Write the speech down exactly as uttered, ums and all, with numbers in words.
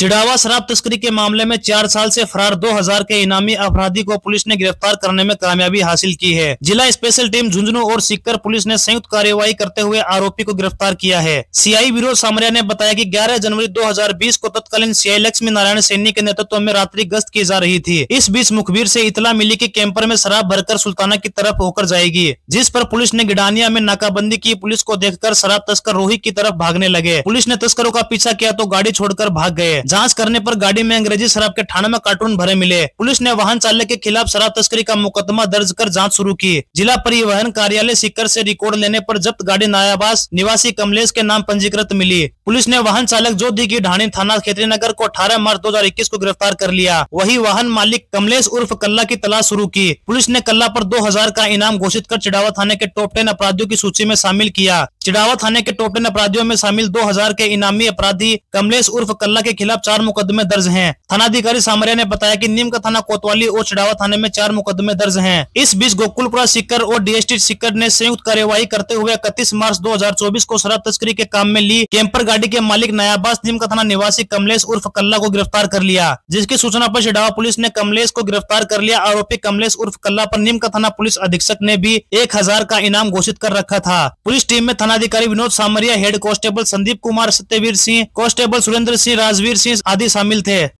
चिड़ावा शराब तस्करी के मामले में चार साल से फरार दो हज़ार के इनामी अपराधी को पुलिस ने गिरफ्तार करने में कामयाबी हासिल की है। जिला स्पेशल टीम झुंझुनू और सीकर पुलिस ने संयुक्त कार्यवाही करते हुए आरोपी को गिरफ्तार किया है। सीआई विरोध सामरिया ने बताया कि ग्यारह जनवरी दो हज़ार बीस को तत्कालीन सीआई लक्ष्मी नारायण सैनी के नेतृत्व में रात्रि गश्त की जा रही थी। इस बीच मुखबिर से इतला मिली कि कैंपर में शराब भरकर सुल्ताना की तरफ होकर जाएगी, जिस पर पुलिस ने गिडानिया में नाकाबंदी की। पुलिस को देखकर शराब तस्कर रोही की तरफ भागने लगे। पुलिस ने तस्करों का पीछा किया तो गाड़ी छोड़कर भाग गए। जांच करने पर गाड़ी में अंग्रेजी शराब के अठानवे में कार्टून भरे मिले। पुलिस ने वाहन चालक के खिलाफ शराब तस्करी का मुकदमा दर्ज कर जांच शुरू की। जिला परिवहन कार्यालय सीकर से रिकॉर्ड लेने पर जब्त गाड़ी नायाबास निवासी कमलेश के नाम पंजीकृत मिली। पुलिस ने वाहन चालक जोधी की ढाणी थाना खेतरीनगर को अठारह मार्च दो हज़ार इक्कीस को गिरफ्तार कर लिया। वही वाहन मालिक कमलेश उर्फ कल्ला की तलाश शुरू की। पुलिस ने कल्ला पर दो हज़ार का इनाम घोषित कर चिड़ावा थाने के टॉप टेन अपराधियों की सूची में शामिल किया। चिड़ावा थाने के टॉप टेन अपराधियों में शामिल दो हज़ार के इनामी अपराधी कमलेश उर्फ कल्ला के खिलाफ चार मुकदमे दर्ज हैं। थानाधिकारी सामरिया ने बताया कि नीम का थाना कोतवाली और चिड़ावा थाने में चार मुकदमे दर्ज हैं। इस बीच गोकुलपुरा सीकर और डीएसटी सीकर ने संयुक्त कार्यवाही करते हुए इकतीस मार्च दो हज़ार चौबीस को शराब तस्करी के काम में ली कैंपर गाड़ी के मालिक नायाबास नीम का थाना निवासी कमलेश उर्फ कल्ला को गिरफ्तार कर लिया। जिसकी सूचना पर चिड़ावा पुलिस ने कमलेश को गिरफ्तार कर लिया। आरोपी कमलेश उर्फ कल्ला पर नीम का थाना पुलिस अधीक्षक ने भी एक हजार का इनाम घोषित कर रखा था। पुलिस टीम में थानाधिकारी Vinod Samaria, head constable Sandeep Kumar, Satyaveer Singh, constable Surendra Singh, Rajveer Singh आदि शामिल थे।